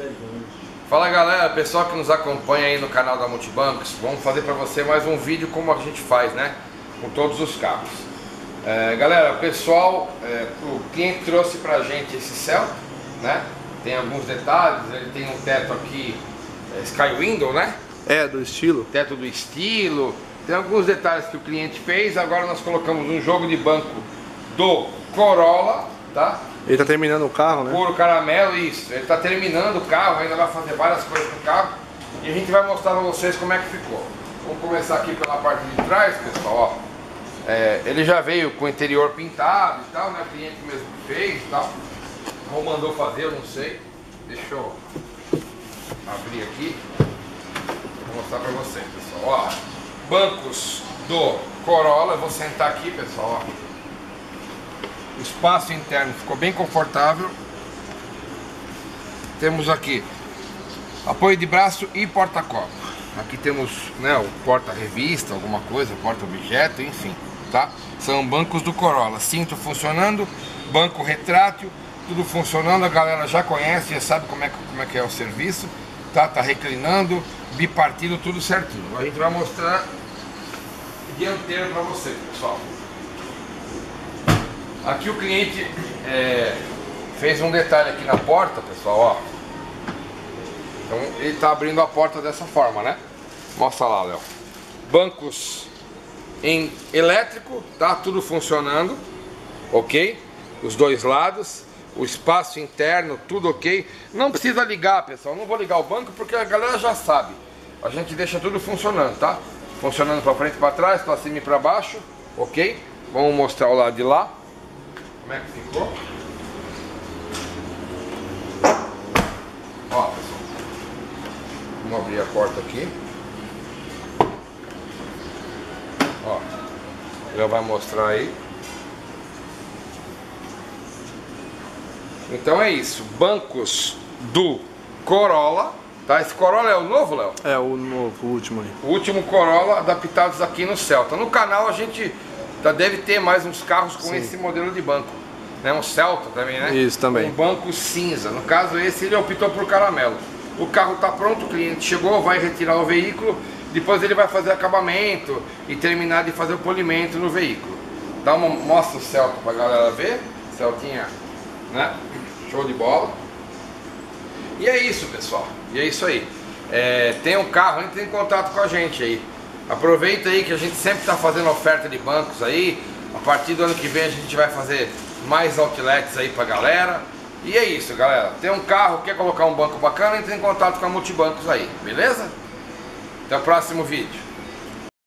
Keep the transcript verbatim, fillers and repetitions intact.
Fala galera, pessoal que nos acompanha aí no canal da Multibancos, vamos fazer para você mais um vídeo como a gente faz, né? Com todos os carros. É, galera, o pessoal, é, o cliente trouxe pra gente esse Celta, né? Tem alguns detalhes, ele tem um teto aqui, é, Sky Window, né? É, do estilo. Teto do estilo. Tem alguns detalhes que o cliente fez. Agora nós colocamos um jogo de banco do Corolla, tá? Ele tá terminando o carro, né? Puro caramelo, isso. Ele tá terminando o carro, ainda vai fazer várias coisas com o carro. E a gente vai mostrar pra vocês como é que ficou. Vamos começar aqui pela parte de trás, pessoal, ó. É, ele já veio com o interior pintado e tal, né? O cliente mesmo que fez e tal. Ou mandou fazer, eu não sei. Deixa eu abrir aqui. Vou mostrar pra vocês, pessoal. Ó, bancos do Corolla. Eu vou sentar aqui, pessoal, ó. O espaço interno ficou bem confortável. Temos aqui apoio de braço e porta-copo. Aqui temos, né, o porta-revista, alguma coisa, porta-objeto, enfim, tá? São bancos do Corolla. Cinto funcionando, banco retrátil, tudo funcionando. A galera já conhece, já sabe como é que, como é, que é o serviço, tá? Tá reclinando, bipartido, tudo certinho. A gente vai mostrar dianteiro para vocês, pessoal. Aqui o cliente é, fez um detalhe aqui na porta, pessoal, ó. Então ele tá abrindo a porta dessa forma, né? Mostra lá, Léo. Bancos em elétrico, tá? Tudo funcionando, ok? Os dois lados, o espaço interno, tudo ok. Não precisa ligar, pessoal. Não vou ligar o banco porque a galera já sabe. A gente deixa tudo funcionando, tá? Funcionando para frente e para trás, para cima e para baixo, ok? Vamos mostrar o lado de lá. Como é que ficou? Ó, pessoal, vamos abrir a porta aqui. Ó, já vai mostrar aí. Então é isso, bancos do Corolla, tá? Esse Corolla é o novo, Léo? É, o novo, o último aí. O último Corolla adaptados aqui no Celta. No canal a gente já deve ter mais uns carros com Sim. esse modelo de banco, né? Um Celta também, né? Isso, também. Um banco cinza. No caso esse ele optou por caramelo. O carro está pronto, o cliente chegou, vai retirar o veículo, depois ele vai fazer acabamento e terminar de fazer o polimento no veículo. Dá uma, mostra o Celta pra galera ver. Celtinha, né? Show de bola. E é isso, pessoal. E é isso aí. É, tem um carro, entre em contato com a gente aí. Aproveita aí que a gente sempre está fazendo oferta de bancos aí. A partir do ano que vem a gente vai fazer mais outlets aí pra galera. E é isso, galera. Tem um carro, quer colocar um banco bacana, entre em contato com a Multibancos aí, beleza? Até o próximo vídeo.